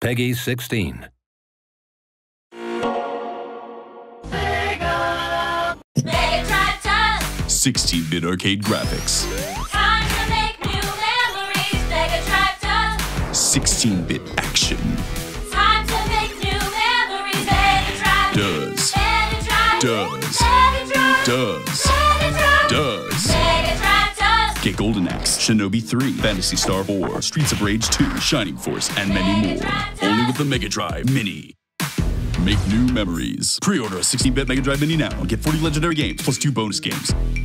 Peggy 16. Mega Drive time. 16-bit arcade graphics. Time to make new memories. Mega Drive time. 16-bit action. Time to make new memories. Mega Drive. Does. Mega Drive. Does. Mega Drive. Does. Mega Drive. Does. Mega Drive does. Get Golden Axe, Shinobi 3, Phantasy Star 4, Streets of Rage 2, Shining Force, and many more. Only with the Mega Drive Mini. Make new memories. Pre-order a 16-bit Mega Drive Mini now and get 40 legendary games plus 2 bonus games.